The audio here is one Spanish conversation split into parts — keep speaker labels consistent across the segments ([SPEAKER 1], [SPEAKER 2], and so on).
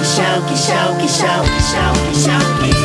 [SPEAKER 1] Shauki, shauki, shauki, shauki, shauki.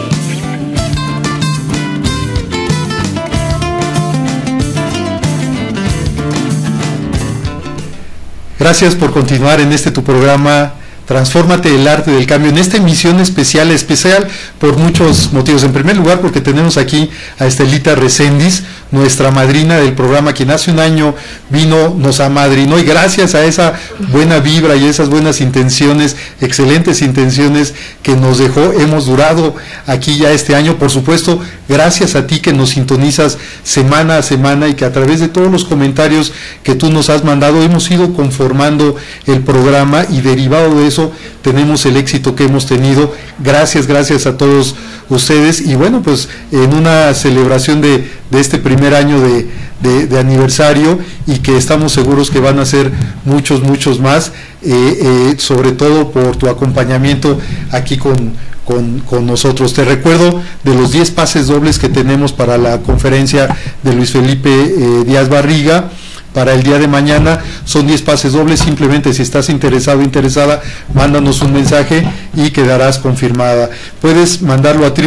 [SPEAKER 2] Gracias por continuar en este tu programa Transfórmate, el arte del cambio, en esta emisión especial por muchos motivos. En primer lugar, porque tenemos aquí a Estelita Recendis, nuestra madrina del programa, quien hace un año vino, nos amadrinó, y gracias a esa buena vibra y esas buenas intenciones, excelentes intenciones que nos dejó, hemos durado aquí ya este año. Por supuesto, gracias a ti que nos sintonizas semana a semana y que a través de todos los comentarios que tú nos has mandado hemos ido conformando el programa, y derivado de eso tenemos el éxito que hemos tenido. Gracias a todos ustedes, y bueno, pues en una celebración de este primer año de aniversario, y que estamos seguros que van a ser muchos más, sobre todo por tu acompañamiento aquí con nosotros. Te recuerdo de los 10 pases dobles que tenemos para la conferencia de Luis Felipe Díaz Barriga. Para el día de mañana son 10 pases dobles. Simplemente, si estás interesado o interesada, mándanos un mensaje y quedarás confirmada. Puedes mandarlo a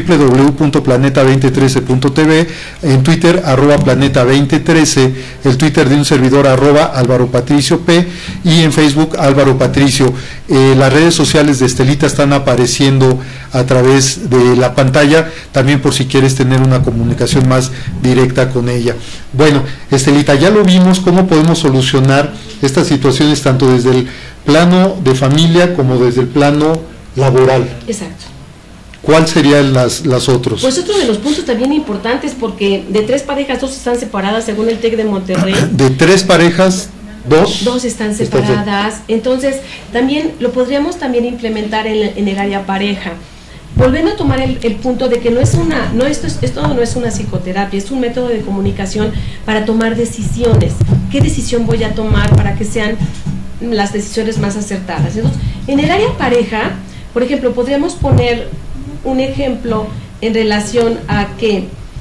[SPEAKER 2] www.planeta2013.tv, en Twitter @planeta2013, el Twitter de un servidor @Álvaro Patricio P, y en Facebook Álvaro Patricio. Las redes sociales de Estelita están apareciendo a través de la pantalla, también por si quieres tener una comunicación más directa con ella. Bueno, Estelita, ya lo vimos, cómo podemos solucionar estas situaciones tanto desde el plano de familia como desde el plano laboral.
[SPEAKER 3] Exacto.
[SPEAKER 2] ¿Cuál serían las otros?
[SPEAKER 3] Pues otro de los puntos también importantes, porque de 3 parejas, 2 están separadas según el TEC de Monterrey.
[SPEAKER 2] De 3 parejas, 2
[SPEAKER 3] están separadas. Entonces también lo podríamos también implementar en el área pareja, volviendo a tomar el punto de que esto no es una psicoterapia, es un método de comunicación para tomar decisiones. ¿Qué decisión voy a tomar para que sean las decisiones más acertadas? Entonces, en el área pareja, por ejemplo, podríamos poner un ejemplo en relación a que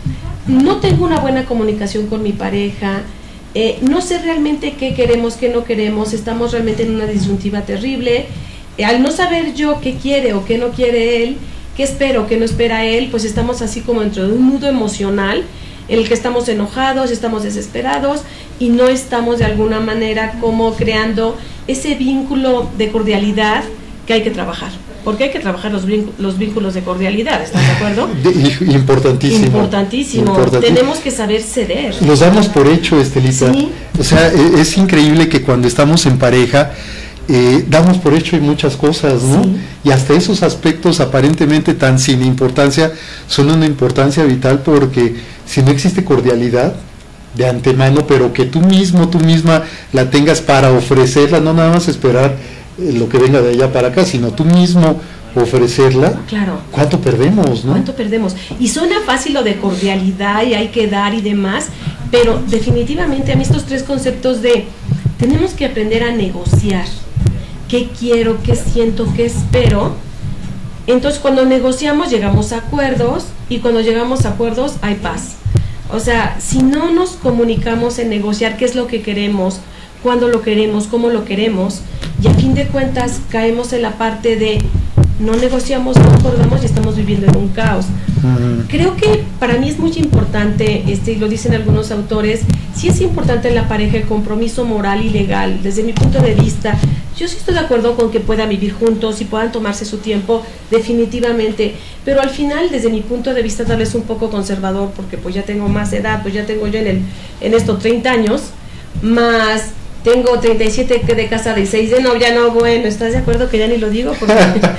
[SPEAKER 3] no tengo una buena comunicación con mi pareja, no sé realmente qué queremos, qué no queremos, estamos realmente en una disyuntiva terrible. Al no saber yo qué quiere o qué no quiere él, qué espero, qué no espera él, pues estamos así como dentro de un nudo emocional en el que estamos enojados, estamos desesperados y no estamos de alguna manera como creando ese vínculo de cordialidad que hay que trabajar. Porque hay que trabajar los vínculos de cordialidad, ¿estás de acuerdo?
[SPEAKER 2] Importantísimo.
[SPEAKER 3] Importantísimo. Tenemos que saber ceder.
[SPEAKER 2] Nos damos por hecho, Estelita.
[SPEAKER 3] Sí.
[SPEAKER 2] O sea, es increíble que cuando estamos en pareja damos por hecho en muchas cosas, ¿no? Sí. Y hasta esos aspectos aparentemente tan sin importancia son una importancia vital, porque si no existe cordialidad de antemano, pero que tú misma la tengas para ofrecerla, no nada más esperar lo que venga de allá para acá, sino tú mismo ofrecerla. Claro. ¿Cuánto perdemos, no?
[SPEAKER 3] ¿Cuánto perdemos? Y suena fácil lo de cordialidad y hay que dar y demás, pero definitivamente a mí estos 3 conceptos de tenemos que aprender a negociar qué quiero, qué siento, qué espero. Entonces, cuando negociamos llegamos a acuerdos, y cuando llegamos a acuerdos hay paz. O sea, si no nos comunicamos en negociar qué es lo que queremos, cuándo lo queremos, cómo lo queremos, y a fin de cuentas caemos en la parte de no negociamos, no acordamos y estamos viviendo en un caos. Creo que para mí es muy importante, y lo dicen algunos autores, sí es importante en la pareja el compromiso moral y legal. Desde mi punto de vista, yo sí estoy de acuerdo con que puedan vivir juntos y puedan tomarse su tiempo, definitivamente, pero al final, desde mi punto de vista, tal vez un poco conservador, porque pues ya tengo más edad, pues ya tengo yo en estos 30 años, más tengo 37 de casada y 6 de novia, no, bueno, ¿estás de acuerdo que ya ni lo digo? Porque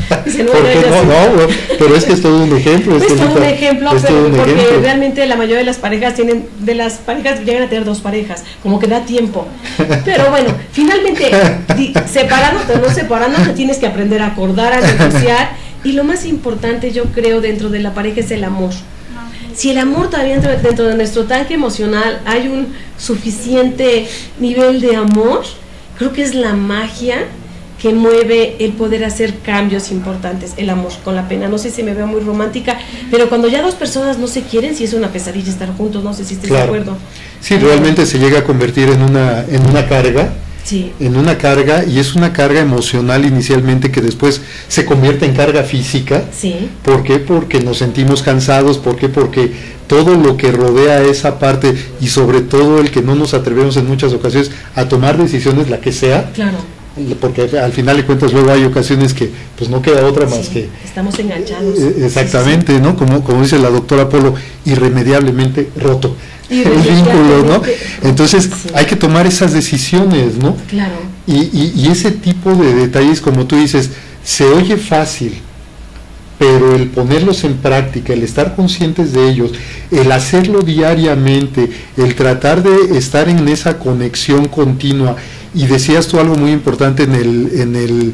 [SPEAKER 2] pero es que es todo un ejemplo.
[SPEAKER 3] Es todo un ejemplo, porque realmente la mayoría de las parejas llegan a tener 2 parejas, como que da tiempo. Pero bueno, finalmente, separándote o no separándote, tienes que aprender a acordar, a negociar, y lo más importante, yo creo, dentro de la pareja es el amor. Si el amor todavía dentro de nuestro tanque emocional hay un suficiente nivel de amor, creo que es la magia que mueve el poder hacer cambios importantes, el amor con la pena. No sé si me veo muy romántica, pero cuando ya 2 personas no se quieren, si es una pesadilla estar juntos, no sé si estés de acuerdo.
[SPEAKER 2] Sí, realmente se llega a convertir en una carga,
[SPEAKER 3] Sí.
[SPEAKER 2] en una carga, y es una carga emocional inicialmente que después se convierte en carga física.
[SPEAKER 3] Sí.
[SPEAKER 2] ¿Por qué? Porque nos sentimos cansados. ¿Por qué? Porque todo lo que rodea esa parte, y sobre todo el que no nos atrevemos en muchas ocasiones a tomar decisiones, la que sea,
[SPEAKER 3] Claro.
[SPEAKER 2] porque al final de cuentas luego hay ocasiones que pues no queda otra más
[SPEAKER 3] Sí,
[SPEAKER 2] que
[SPEAKER 3] estamos enganchados.
[SPEAKER 2] exactamente,
[SPEAKER 3] Sí, sí, sí.
[SPEAKER 2] ¿no? Como dice la doctora Polo, irremediablemente roto el
[SPEAKER 3] Irremediablemente.
[SPEAKER 2] vínculo, ¿no? Entonces
[SPEAKER 3] Sí.
[SPEAKER 2] hay que tomar esas decisiones, ¿no?
[SPEAKER 3] Claro.
[SPEAKER 2] Y ese tipo de detalles, como tú dices, se oye fácil, pero el ponerlos en práctica, el estar conscientes de ellos, el hacerlo diariamente, el tratar de estar en esa conexión continua. Y decías tú algo muy importante en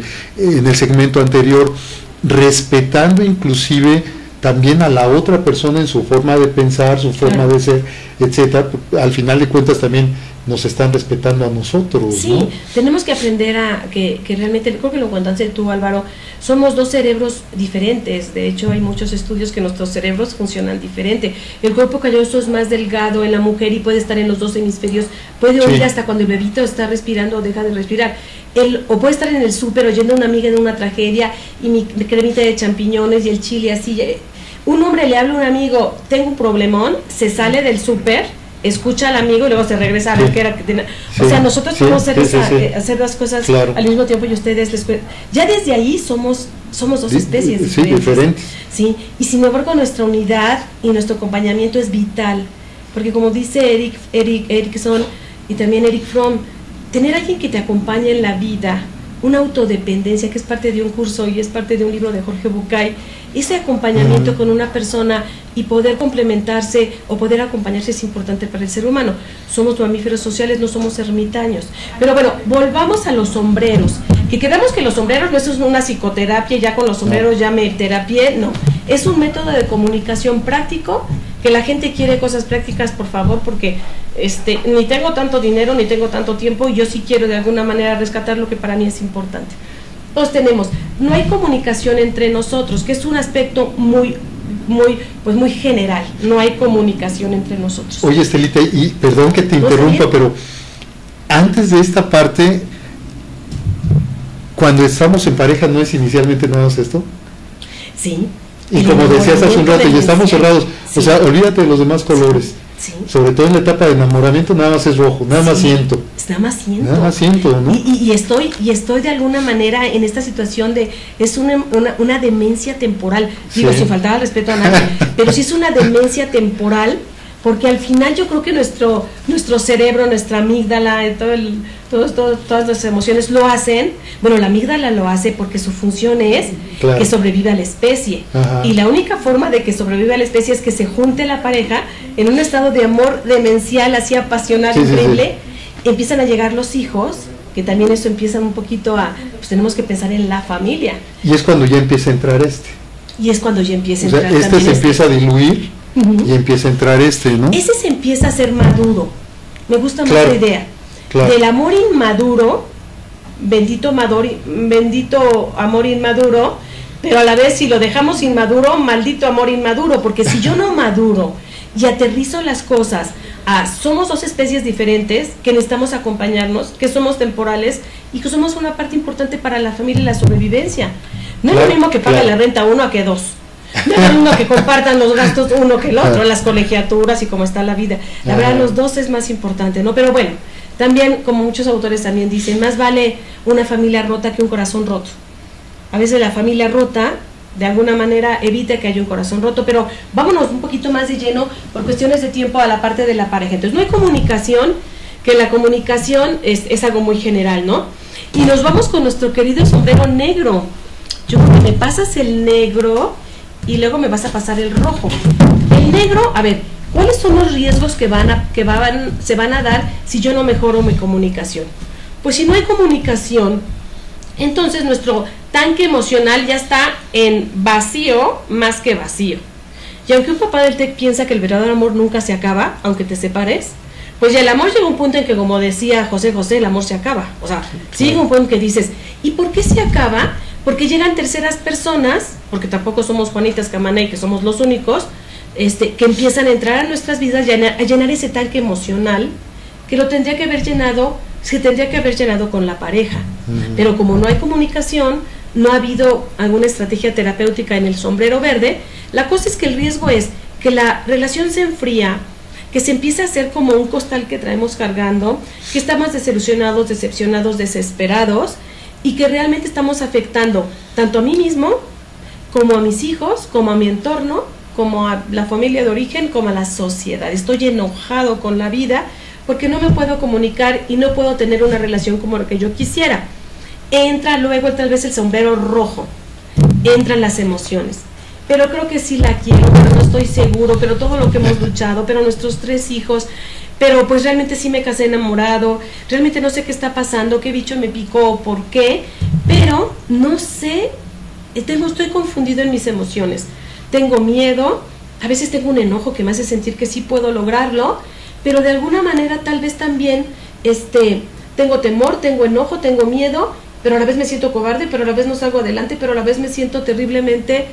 [SPEAKER 2] el segmento anterior, respetando inclusive también a la otra persona en su forma de pensar, su forma
[SPEAKER 3] Claro.
[SPEAKER 2] de ser, etcétera. Al final de cuentas también nos están respetando a nosotros,
[SPEAKER 3] Sí,
[SPEAKER 2] ¿no?
[SPEAKER 3] tenemos que aprender a que realmente, creo que lo contaste tú, Álvaro, somos dos cerebros diferentes. De hecho, hay muchos estudios que nuestros cerebros funcionan diferente. El cuerpo calloso es más delgado en la mujer y puede estar en los dos hemisferios, puede oír
[SPEAKER 2] Sí.
[SPEAKER 3] hasta cuando el bebito está respirando o deja de respirar. O puede estar en el súper oyendo a una amiga de una tragedia y mi cremita de champiñones y el chile así. Un hombre le habla a un amigo, tengo un problemón, se sale del súper, escucha al amigo y luego se regresa a ver
[SPEAKER 2] Sí.
[SPEAKER 3] qué era que tenía.
[SPEAKER 2] Sí,
[SPEAKER 3] O sea, nosotros
[SPEAKER 2] sí,
[SPEAKER 3] podemos hacer,
[SPEAKER 2] sí, sí, sí.
[SPEAKER 3] hacer las cosas
[SPEAKER 2] Claro.
[SPEAKER 3] al mismo tiempo y ustedes ya desde ahí somos dos especies
[SPEAKER 2] Sí, diferentes.
[SPEAKER 3] Sí, y sin embargo nuestra unidad y nuestro acompañamiento es vital, porque como dice Erickson y también Eric Fromm, tener a alguien que te acompañe en la vida, una autodependencia que es parte de un curso y es parte de un libro de Jorge Bucay, ese acompañamiento con una persona y poder complementarse o poder acompañarse es importante para el ser humano. Somos mamíferos sociales, no somos ermitaños. Pero bueno, volvamos a los sombreros, que quedamos que los sombreros no es una psicoterapia, ya con los sombreros ya me terapié, no, es un método de comunicación práctico, que la gente quiere cosas prácticas, por favor, porque ni tengo tanto dinero, ni tengo tanto tiempo, y yo sí quiero de alguna manera rescatar lo que para mí es importante. Entonces tenemos, no hay comunicación entre nosotros, que es un aspecto muy general, no hay comunicación entre nosotros.
[SPEAKER 2] Oye, Estelita, y perdón que te interrumpa, pero antes de esta parte, cuando estamos en pareja, ¿no es inicialmente nada más esto?
[SPEAKER 3] Sí.
[SPEAKER 2] Y como decías hace un rato, y estamos cerrados,
[SPEAKER 3] sí.
[SPEAKER 2] O sea, olvídate de los demás colores.
[SPEAKER 3] Sí.
[SPEAKER 2] Sobre todo en la etapa de enamoramiento, nada más es rojo, nada más
[SPEAKER 3] Sí.
[SPEAKER 2] siento.
[SPEAKER 3] Nada más siento.
[SPEAKER 2] Nada más siento, ¿no?
[SPEAKER 3] Y estoy de alguna manera en esta situación de, es una demencia temporal, digo,
[SPEAKER 2] Sí.
[SPEAKER 3] sin faltar al respeto a nadie, pero sí es una demencia temporal, porque al final yo creo que nuestro cerebro, nuestra amígdala, todas las emociones lo hacen. Bueno, la amígdala lo hace porque su función es
[SPEAKER 2] Claro.
[SPEAKER 3] que sobreviva la especie.
[SPEAKER 2] Ajá.
[SPEAKER 3] Y la única forma de que sobreviva la especie es que se junte la pareja en un estado de amor demencial, así apasionado,
[SPEAKER 2] Sí, sí,
[SPEAKER 3] increíble. Empiezan a llegar los hijos, que también eso empieza un poquito pues tenemos que pensar en la familia.
[SPEAKER 2] Y es cuando ya empieza a entrar este.
[SPEAKER 3] Y es cuando ya empieza a
[SPEAKER 2] O sea,
[SPEAKER 3] entrar
[SPEAKER 2] este
[SPEAKER 3] también
[SPEAKER 2] se empieza a diluir
[SPEAKER 3] Ujú.
[SPEAKER 2] y empieza a entrar este, ¿no?
[SPEAKER 3] Ese se empieza a ser maduro. Me gusta mucho
[SPEAKER 2] Claro,
[SPEAKER 3] la idea.
[SPEAKER 2] claro.
[SPEAKER 3] Del amor inmaduro, bendito amor inmaduro, pero a la vez si lo dejamos inmaduro, maldito amor inmaduro, porque si yo no maduro y aterrizo las cosas somos dos especies diferentes que necesitamos acompañarnos, que somos temporales y que somos una parte importante para la familia y la sobrevivencia. No es
[SPEAKER 2] Claro,
[SPEAKER 3] lo mismo que pague
[SPEAKER 2] claro.
[SPEAKER 3] la renta uno a que dos. No es lo mismo que compartan los gastos uno que el otro, las colegiaturas y cómo está la vida. La verdad, los dos es más importante, ¿no? Pero bueno, también, como muchos autores también dicen, más vale una familia rota que un corazón roto. A veces la familia rota, de alguna manera, evita que haya un corazón roto, pero vámonos un poquito más de lleno, por cuestiones de tiempo, a la parte de la pareja. Entonces, no hay comunicación, que la comunicación es algo muy general, ¿no? Y nos vamos con nuestro querido sombrero negro. Yo creo que me pasas el negro y luego me vas a pasar el rojo. El negro, a ver, ¿cuáles son los riesgos que se van a dar si yo no mejoro mi comunicación? Pues si no hay comunicación, entonces nuestro tanque emocional ya está en vacío más que vacío. Y aunque un papá del TEC piensa que el verdadero amor nunca se acaba, aunque te separes, pues ya el amor llega a un punto en que, como decía José, el amor se acaba. O sea, sí llega un punto en que dices, ¿y por qué se acaba? Porque llegan terceras personas, porque tampoco somos Juanitas Camaney, que somos los únicos, que empiezan a entrar a nuestras vidas y a llenar ese tanque emocional que lo tendría que haber llenado se tendría que haber llegado con la pareja. Pero como no hay comunicación, no ha habido alguna estrategia terapéutica en el sombrero verde, la cosa es que el riesgo es que la relación se enfría, que se empieza a hacer como un costal que traemos cargando, que estamos desilusionados, decepcionados, desesperados, y que realmente estamos afectando tanto a mí mismo, como a mis hijos, como a mi entorno, como a la familia de origen, como a la sociedad. Estoy enojado con la vida porque no me puedo comunicar y no puedo tener una relación como lo que yo quisiera. Entra luego tal vez el sombrero rojo, entran las emociones. Pero creo que sí la quiero, pero no estoy seguro, pero todo lo que hemos luchado, pero nuestros 3 hijos, pero pues realmente sí me casé enamorado, realmente no sé qué está pasando, qué bicho me picó, por qué, pero no sé, estoy confundido en mis emociones. Tengo miedo, a veces tengo un enojo que me hace sentir que sí puedo lograrlo, pero de alguna manera tal vez también tengo temor, tengo enojo, tengo miedo, pero a la vez me siento cobarde, pero a la vez no salgo adelante, pero a la vez me siento terriblemente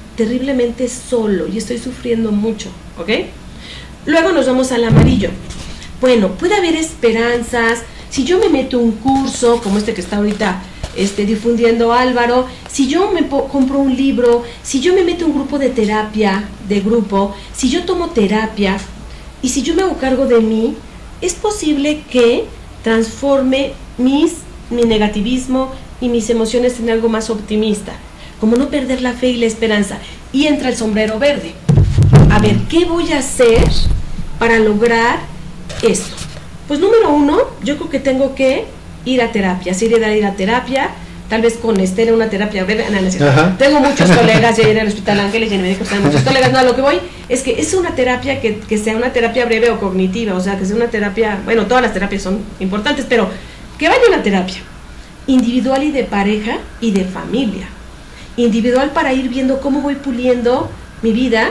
[SPEAKER 3] solo y estoy sufriendo mucho, ¿ok? Luego nos vamos al amarillo. Bueno, puede haber esperanzas. Si yo me meto un curso, como este que está ahorita difundiendo Álvaro, si yo me compro un libro, si yo me meto un grupo de terapia, de grupo, si yo tomo terapia y si yo me hago cargo de mí, es posible que transforme mi negativismo y mis emociones en algo más optimista. Como no perder la fe y la esperanza. Y entra el sombrero verde. A ver, ¿qué voy a hacer para lograr esto? Pues número 1, yo creo que tengo que ir a terapia. Sí, ir a terapia, tal vez con Esther, una terapia breve. Tengo muchos colegas, ya iré al Hospital Ángeles, ya me dijo que tengo muchos colegas. No, a lo que voy es que es una terapia que sea una terapia breve o cognitiva, o sea, que sea una terapia, bueno, todas las terapias son importantes, pero que vaya una terapia individual y de pareja y de familia. Individual para ir viendo cómo voy puliendo mi vida,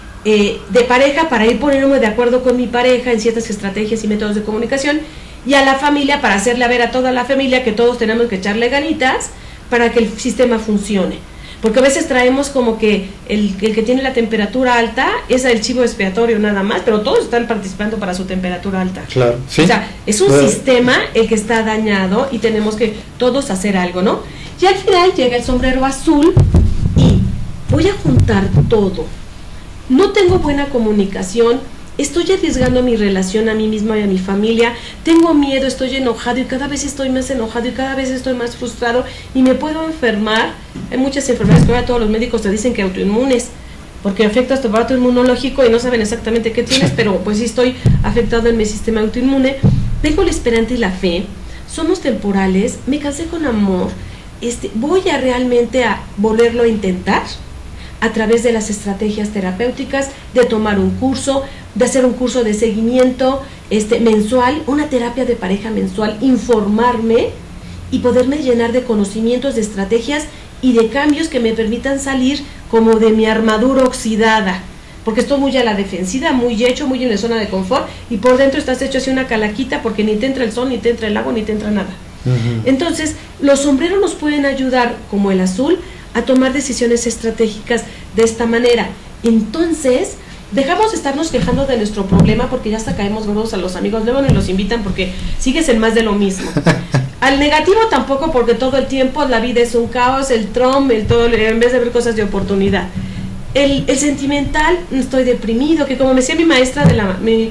[SPEAKER 3] de pareja para ir poniéndome de acuerdo con mi pareja en ciertas estrategias y métodos de comunicación, y a la familia para hacerle ver a toda la familia que todos tenemos que echarle ganitas para que el sistema funcione. Porque a veces traemos como que el que tiene la temperatura alta es el chivo expiatorio nada más, pero todos están participando para su temperatura alta.
[SPEAKER 2] Claro, sí.
[SPEAKER 3] O sea, es un sistema el que está dañado y tenemos que todos hacer algo, ¿no? Y al final llega el sombrero azul y voy a juntar todo. No tengo buena comunicación, estoy arriesgando mi relación a mí misma y a mi familia, tengo miedo, estoy enojado y cada vez estoy más enojado y cada vez estoy más frustrado y me puedo enfermar. Hay muchas enfermedades que ahora todos los médicos te dicen que autoinmunes, porque afectas tu aparato inmunológico y no saben exactamente qué tienes, pero pues sí estoy afectado en mi sistema autoinmune. Tengo la esperanza y la fe, somos temporales, me casé con amor. Voy a realmente a volverlo a intentar a través de las estrategias terapéuticas, de tomar un curso, de hacer un curso de seguimiento mensual, una terapia de pareja mensual, informarme y poderme llenar de conocimientos, de estrategias y de cambios que me permitan salir como de mi armadura oxidada, porque estoy muy a la defensiva, muy hecho, muy en la zona de confort, y por dentro estás hecho así una calaquita porque ni te entra el sol, ni te entra el agua, ni te entra nada. Entonces, los sombreros nos pueden ayudar, como el azul, a tomar decisiones estratégicas de esta manera. Entonces, dejamos de estarnos quejando de nuestro problema porque ya hasta caemos gordos a los amigos, luego ni los invitan porque sigues en más de lo mismo. Al negativo tampoco, porque todo el tiempo la vida es un caos, el Trump, en vez de ver cosas de oportunidad. El sentimental, estoy deprimido, que como me decía mi maestra de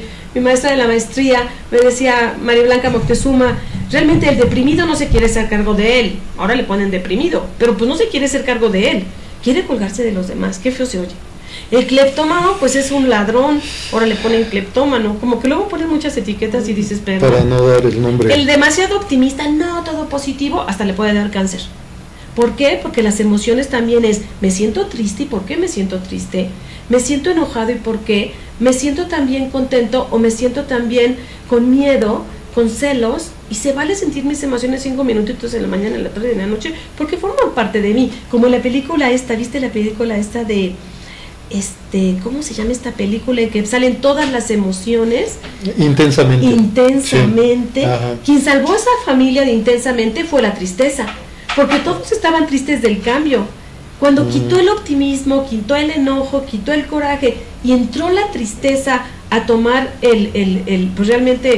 [SPEAKER 3] la maestría, me decía María Blanca Moctezuma, realmente el deprimido no se quiere hacer cargo de él. Ahora le ponen deprimido, pero pues no se quiere hacer cargo de él, quiere colgarse de los demás. Qué feo se oye. El cleptómano pues es un ladrón, ahora le ponen cleptómano, como que luego ponen muchas etiquetas y dices, pero
[SPEAKER 2] para no dar el nombre. El
[SPEAKER 3] demasiado optimista, no, todo positivo, hasta le puede dar cáncer. ¿Por qué? Porque las emociones también es, me siento triste, ¿y por qué me siento triste? Me siento enojado, ¿y por qué? Me siento también contento o me siento también con miedo, con celos, y se vale sentir mis emociones 5 minutitos en la mañana, en la tarde y en la noche, porque forman parte de mí. Como la película esta, ¿viste la película esta de, ¿cómo se llama esta película? En que salen todas las emociones.
[SPEAKER 2] Intensamente.
[SPEAKER 3] Intensamente.
[SPEAKER 2] Sí.
[SPEAKER 3] Quien salvó a esa familia de intensamente fue la tristeza, porque todos estaban tristes del cambio. Cuando quitó el optimismo, quitó el enojo, quitó el coraje y entró la tristeza a tomar pues realmente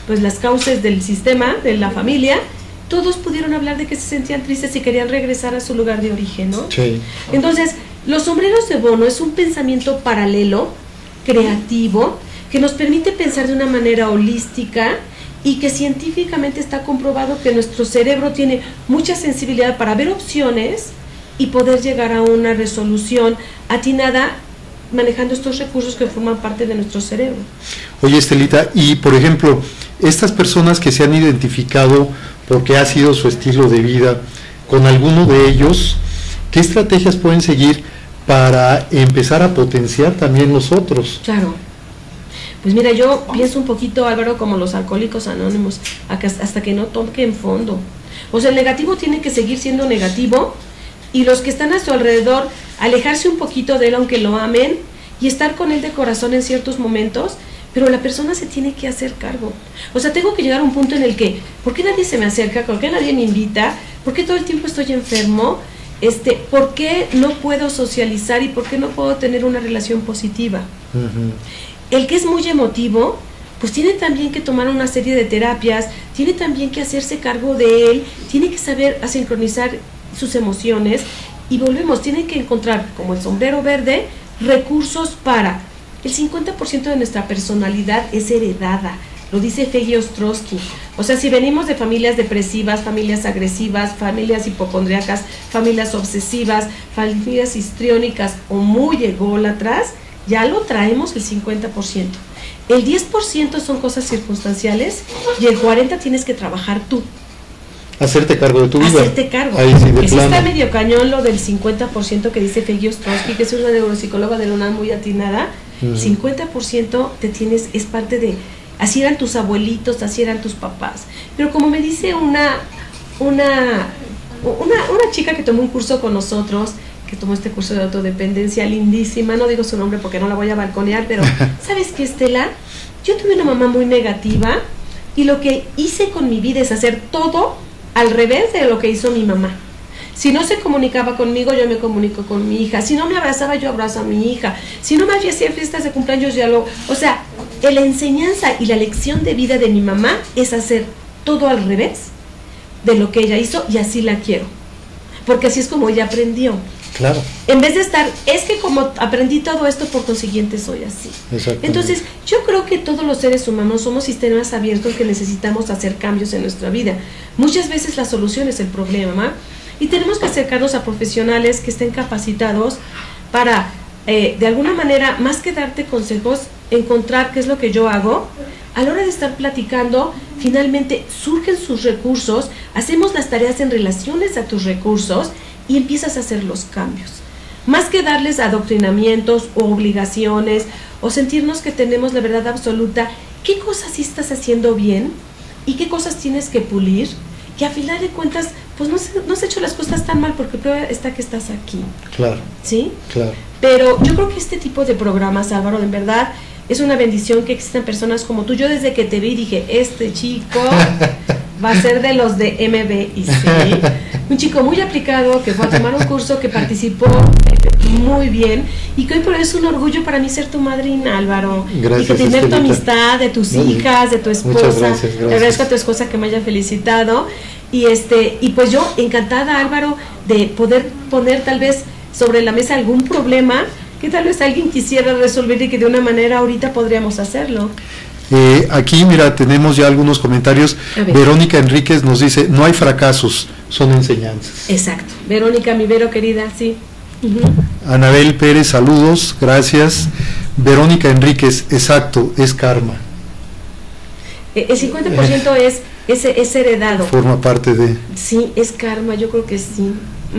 [SPEAKER 3] pues las causas del sistema, de la familia, todos pudieron hablar de que se sentían tristes y querían regresar a su lugar de origen, ¿no?
[SPEAKER 2] Sí.
[SPEAKER 3] Entonces, los sombreros de Bono es un pensamiento paralelo, creativo, que nos permite pensar de una manera holística y que científicamente está comprobado que nuestro cerebro tiene mucha sensibilidad para ver opciones y poder llegar a una resolución atinada manejando estos recursos que forman parte de nuestro cerebro.
[SPEAKER 2] Oye, Estelita, y por ejemplo, estas personas que se han identificado porque ha sido su estilo de vida con alguno de ellos, ¿qué estrategias pueden seguir para empezar a potenciar también los otros?
[SPEAKER 3] Claro. Pues mira, yo pienso un poquito, Álvaro, como los alcohólicos anónimos, hasta que no toquen fondo. O sea, el negativo tiene que seguir siendo negativo y los que están a su alrededor, alejarse un poquito de él aunque lo amen y estar con él de corazón en ciertos momentos, pero la persona se tiene que hacer cargo. O sea, tengo que llegar a un punto en el que, ¿por qué nadie se me acerca? ¿Por qué nadie me invita? ¿Por qué todo el tiempo estoy enfermo? ¿Por qué no puedo socializar y por qué no puedo tener una relación positiva? El que es muy emotivo, pues tiene también que tomar una serie de terapias, tiene también que hacerse cargo de él, tiene que saber sincronizar sus emociones y volvemos, tiene que encontrar, como el sombrero verde, recursos para... El 50% de nuestra personalidad es heredada, lo dice Feggy Ostrowski. O sea, si venimos de familias depresivas, familias agresivas, familias hipocondríacas, familias obsesivas, familias histriónicas o muy ególatras, ya lo traemos el 50%. El 10% son cosas circunstanciales y el 40% tienes que trabajar tú.
[SPEAKER 2] Hacerte cargo de tu vida.
[SPEAKER 3] Hacerte cargo.
[SPEAKER 2] Ahí sí, de
[SPEAKER 3] y sí
[SPEAKER 2] plano.
[SPEAKER 3] está medio cañón lo del 50% que dice Feggy Ostrowski, que es una neuropsicóloga de la UNAM muy atinada. 50% es parte de, así eran tus abuelitos, así eran tus papás. Pero como me dice una chica que tomó un curso con nosotros, que tomó este curso de autodependencia lindísima, no digo su nombre porque no la voy a balconear, pero ¿sabes qué, Estela? Yo tuve una mamá muy negativa y lo que hice con mi vida es hacer todo al revés de lo que hizo mi mamá. Si no se comunicaba conmigo, yo me comunico con mi hija. Si no me abrazaba, yo abrazo a mi hija. Si no me hacía fiestas de cumpleaños, ya lo... O sea, la enseñanza y la lección de vida de mi mamá es hacer todo al revés de lo que ella hizo y así la quiero. Porque así es como ella aprendió.
[SPEAKER 2] Claro.
[SPEAKER 3] En vez de estar, es que como aprendí todo esto, por consiguiente soy así. Entonces, yo creo que todos los seres humanos somos sistemas abiertos que necesitamos hacer cambios en nuestra vida. Muchas veces la solución es el problema, y tenemos que acercarnos a profesionales que estén capacitados para, de alguna manera, más que darte consejos, encontrar qué es lo que yo hago. A la hora de estar platicando, finalmente surgen sus recursos, hacemos las tareas en relaciones a tus recursos y empiezas a hacer los cambios. Más que darles adoctrinamientos o obligaciones o sentirnos que tenemos la verdad absoluta, ¿qué cosas sí estás haciendo bien y qué cosas tienes que pulir? Que a final de cuentas, pues no has hecho las cosas tan mal porque prueba está que estás aquí.
[SPEAKER 2] Claro.
[SPEAKER 3] ¿Sí?
[SPEAKER 2] Claro.
[SPEAKER 3] Pero yo creo que este tipo de programas, Álvaro, en verdad, es una bendición que existan personas como tú. Yo desde que te vi dije, este chico va a ser de los de MBIC. Un chico muy aplicado que fue a tomar un curso, que participó muy bien y que hoy por eso es un orgullo para mí ser tu madrina, Álvaro.
[SPEAKER 2] Gracias,
[SPEAKER 3] y que tener
[SPEAKER 2] Estelita.
[SPEAKER 3] tu amistad, de tus hijas, de tu esposa.
[SPEAKER 2] Muchas gracias.
[SPEAKER 3] Le agradezco a tu esposa que me haya felicitado. Y pues yo encantada, Álvaro, de poder poner tal vez sobre la mesa algún problema que tal vez alguien quisiera resolver y que de una manera ahorita podríamos hacerlo.
[SPEAKER 2] Aquí, mira, tenemos ya algunos comentarios. Verónica Enríquez nos dice, no hay fracasos, son enseñanzas.
[SPEAKER 3] Exacto. Verónica, mi Vero querida, sí.
[SPEAKER 2] Anabel Pérez, saludos, gracias. Verónica Enríquez, exacto, es karma.
[SPEAKER 3] El 50% es heredado.
[SPEAKER 2] Forma parte de...
[SPEAKER 3] Sí, es karma, yo creo que sí.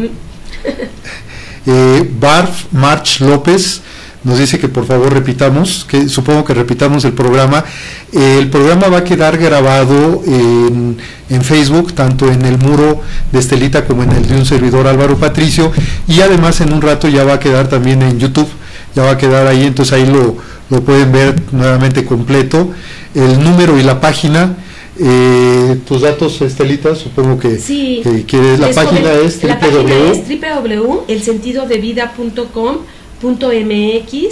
[SPEAKER 2] Barf March López nos dice que por favor repitamos, que supongo que repitamos el programa. El programa va a quedar grabado en Facebook, tanto en el muro de Estelita como en el de un servidor, Álvaro Patricio, y además en un rato ya va a quedar también en YouTube, ya va a quedar ahí, entonces ahí lo pueden ver nuevamente completo, el número y la página. Tus datos, Estelita, supongo que,
[SPEAKER 3] sí,
[SPEAKER 2] que quieres, la página es
[SPEAKER 3] www.elsentidodevida.com.mx.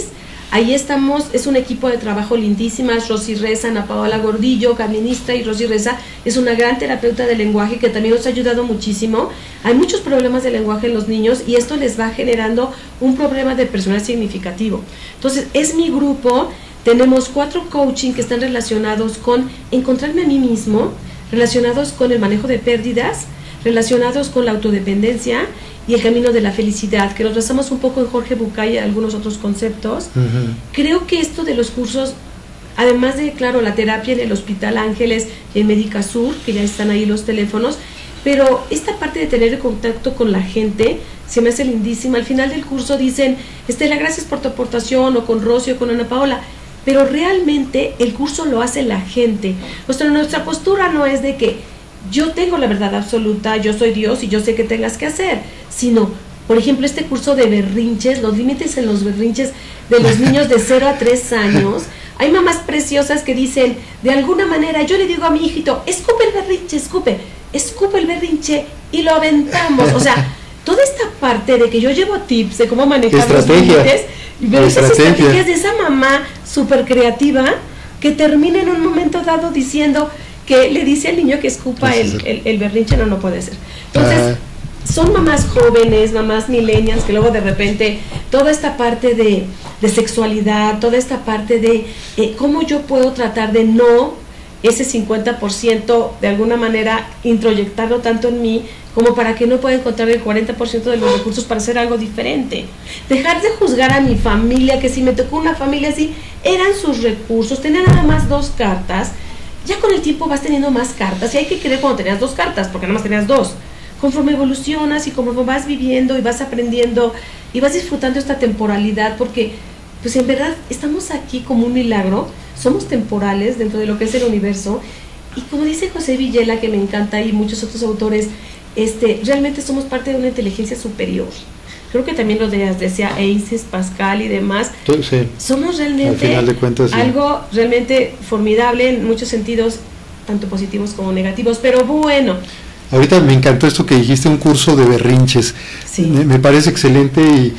[SPEAKER 3] Ahí estamos, es un equipo de trabajo lindísimas, Rosy Reza, Ana Paola Gordillo, caminista, y Rosy Reza es una gran terapeuta de lenguaje que también nos ha ayudado muchísimo. Hay muchos problemas de lenguaje en los niños y esto les va generando un problema de personalidad significativo. Entonces, es mi grupo, tenemos 4 coaching que están relacionados con encontrarme a mí mismo, relacionados con el manejo de pérdidas, relacionados con la autodependencia y el camino de la felicidad, que los basamos un poco en Jorge Bucay y algunos otros conceptos. Creo que esto de los cursos, además de, claro, la terapia en el Hospital Ángeles y en Médica Sur, que ya están ahí los teléfonos, pero esta parte de tener contacto con la gente se me hace lindísima. Al final del curso dicen, Estela, gracias por tu aportación, o con Rosy o con Ana Paola, pero realmente el curso lo hace la gente. Nuestra postura no es de que yo tengo la verdad absoluta, yo soy Dios y yo sé qué tengas que hacer, sino, por ejemplo, este curso de berrinches, los límites en los berrinches de los niños de 0 a 3 años. Hay mamás preciosas que dicen, de alguna manera, yo le digo a mi hijito, escupe el berrinche, escupe el berrinche y lo aventamos. O sea, toda esta parte de que yo llevo tips de cómo manejar los límites, pero esas estrategias de esa mamá súper creativa que termina en un momento dado diciendo que le dice al niño que escupa el berrinche, no puede ser. Entonces, son mamás jóvenes, mamás millennials, que luego de repente, toda esta parte de sexualidad, toda esta parte de cómo yo puedo tratar de no, ese 50% de alguna manera, introyectarlo tanto en mí, como para que no pueda encontrar el 40% de los recursos para hacer algo diferente. Dejar de juzgar a mi familia, que si me tocó una familia así, eran sus recursos, tener nada más 2 cartas, ya con el tiempo vas teniendo más cartas, y hay que querer cuando tenías 2 cartas, porque nada más tenías 2. Conforme evolucionas y conforme vas viviendo y vas aprendiendo y vas disfrutando esta temporalidad, porque pues en verdad estamos aquí como un milagro, somos temporales dentro de lo que es el universo, y como dice José Villela, que me encanta, y muchos otros autores, realmente somos parte de una inteligencia superior. Creo que también lo decía Einstein, Pascal y demás. Sí, somos realmente, al final de cuentas, sí, algo realmente formidable en muchos sentidos, tanto positivos como negativos, pero bueno.
[SPEAKER 2] Ahorita me encantó esto que dijiste, un curso de berrinches. Sí. Me parece excelente, y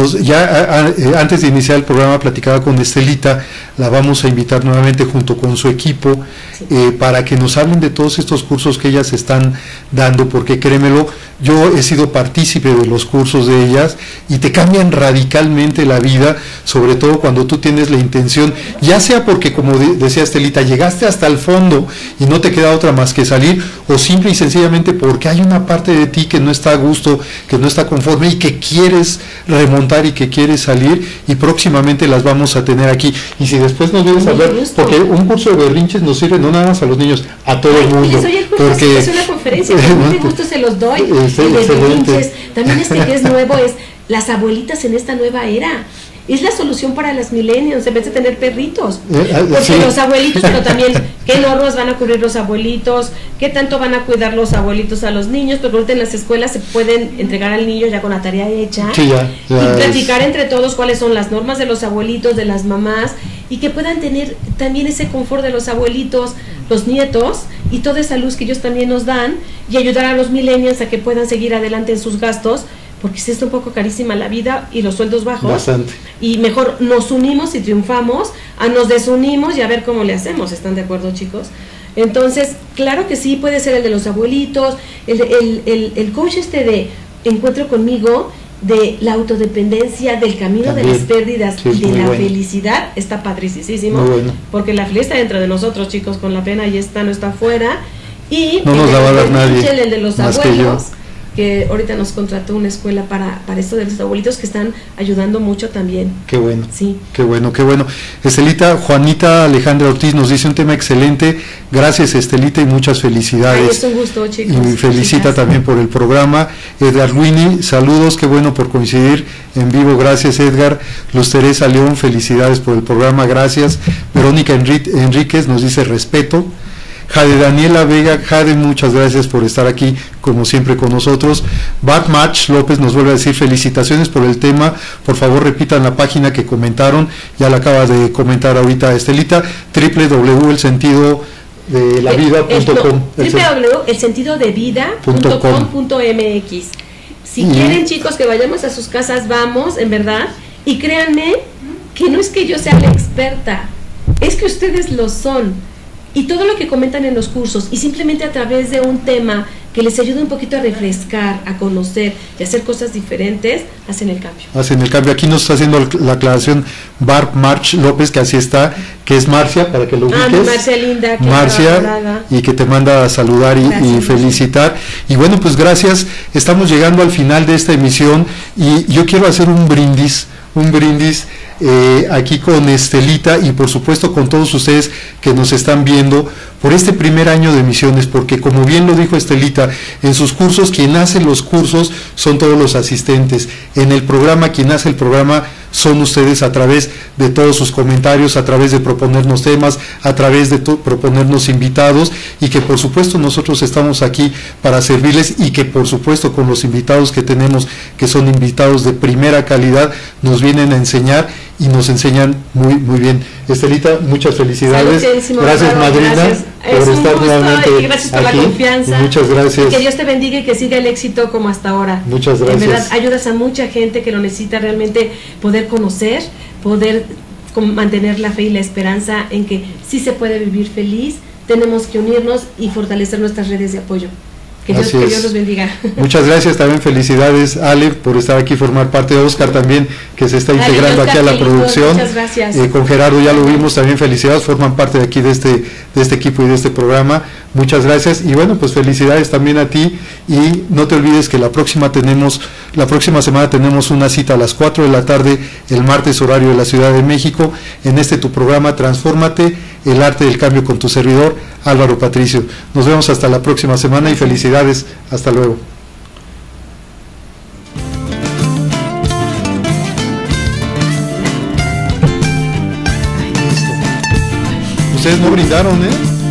[SPEAKER 2] antes de iniciar el programa platicaba con Estelita, la vamos a invitar nuevamente junto con su equipo, sí, para que nos hablen de todos estos cursos que ellas están dando, porque créemelo, yo he sido partícipe de los cursos de ellas y te cambian radicalmente la vida, sobre todo cuando tú tienes la intención, ya sea porque, como decía Estelita, llegaste hasta el fondo y no te queda otra más que salir, o simple y sencillamente porque hay una parte de ti que no está a gusto, que no está conforme y que quieres remontar y que quieres salir, y próximamente las vamos a tener aquí. Y si después nos vienes a hablar, porque un curso de berrinches nos sirve no nada más a los niños, a todo el mundo.
[SPEAKER 3] Soy el curso, porque es una conferencia, con mucho gusto se los doy. Berrinches. También que es nuevo es las abuelitas en esta nueva era. Es la solución para las millennials, en vez de tener perritos. Porque sí, los abuelitos, pero también qué normas van a cubrir los abuelitos, qué tanto van a cuidar los abuelitos a los niños, porque ahorita en las escuelas se pueden entregar al niño ya con la tarea hecha, sí, y platicar entre todos cuáles son las normas de los abuelitos, de las mamás, y que puedan tener también ese confort de los abuelitos, los nietos, y toda esa luz que ellos también nos dan, y ayudar a los millennials a que puedan seguir adelante en sus gastos, porque sí está un poco carísima la vida y los sueldos bajos. Bastante. Y mejor nos unimos y triunfamos, a nos desunimos y a ver cómo le hacemos. ¿Están de acuerdo, chicos? Entonces, claro que sí, puede ser el de los abuelitos, el coach de encuentro conmigo, de la autodependencia, del camino también de las pérdidas, sí, y de la felicidad, está padricísimo. Bueno. Porque la felicidad está dentro de nosotros, chicos, con la pena ahí está, no está afuera. Y
[SPEAKER 2] no nos la va a dar nadie,
[SPEAKER 3] el de los abuelos, que ahorita nos contrató una escuela para esto de los abuelitos, que están ayudando mucho también.
[SPEAKER 2] Qué bueno,
[SPEAKER 3] sí,
[SPEAKER 2] qué bueno, qué bueno. Estelita, Juanita Alejandra Ortiz nos dice un tema excelente. Gracias, Estelita, y muchas felicidades.
[SPEAKER 3] Ay, es un gusto, chicos.
[SPEAKER 2] Y felicita también por el programa. Edgar Luini, saludos, qué bueno por coincidir en vivo. Gracias, Edgar. Luz Teresa León, felicidades por el programa, gracias. Verónica Enríquez nos dice respeto. Jade Daniela Vega, Jade, muchas gracias por estar aquí como siempre con nosotros. Bart Match López nos vuelve a decir felicitaciones por el tema, por favor repitan la página que comentaron, ya la acaba de comentar ahorita Estelita, www.elsentidodevida.com
[SPEAKER 3] www.elsentidodevida.com.mx. Si quieren, chicos, que vayamos a sus casas, vamos, en verdad, y créanme que no es que yo sea la experta, es que ustedes lo son. Y todo lo que comentan en los cursos, y simplemente a través de un tema que les ayude un poquito a refrescar, a conocer y a hacer cosas diferentes, hacen el cambio.
[SPEAKER 2] Hacen el cambio. Aquí nos está haciendo la aclaración Barb March López, que así está, que es Marcia, para que lo ubiques.
[SPEAKER 3] Marcia linda, que
[SPEAKER 2] Marcia, y que te manda a saludar y felicitar. Y bueno, pues gracias. Estamos llegando al final de esta emisión y yo quiero hacer un brindis aquí con Estelita y por supuesto con todos ustedes que nos están viendo por este primer año de misiones, porque como bien lo dijo Estelita, en sus cursos quien hace los cursos son todos los asistentes, en el programa quien hace el programa son ustedes a través de todos sus comentarios, a través de proponernos temas, a través de proponernos invitados, y que por supuesto nosotros estamos aquí para servirles, y que por supuesto con los invitados que tenemos, que son invitados de primera calidad, nos vienen a enseñar y nos enseñan muy muy bien. Estelita, muchas felicidades. Gracias, madrina,
[SPEAKER 3] gracias.
[SPEAKER 2] por estar nuevamente
[SPEAKER 3] y gracias por
[SPEAKER 2] aquí.
[SPEAKER 3] La confianza.
[SPEAKER 2] Y muchas gracias.
[SPEAKER 3] Y que Dios te bendiga y que siga el éxito como hasta ahora.
[SPEAKER 2] Muchas gracias.
[SPEAKER 3] En verdad, ayudas a mucha gente que lo necesita realmente poder conocer, poder mantener la fe y la esperanza en que sí se puede vivir feliz. Tenemos que unirnos y fortalecer nuestras redes de apoyo. Que Dios los bendiga. Muchas
[SPEAKER 2] gracias, también felicidades, Ale, por estar aquí, formar parte de Oscar también, que se está integrando aquí a la producción.
[SPEAKER 3] Muchas gracias.
[SPEAKER 2] Con Gerardo ya lo vimos, también felicidades, forman parte de aquí de este equipo y de este programa. Muchas gracias y bueno, pues felicidades también a ti, y no te olvides que la próxima semana tenemos una cita a las 4 de la tarde, el martes, horario de la Ciudad de México, en tu programa Transfórmate, el arte del cambio, con tu servidor Álvaro Patricio. Nos vemos hasta la próxima semana y felicidades, hasta luego. Ustedes no brindaron, ¿eh?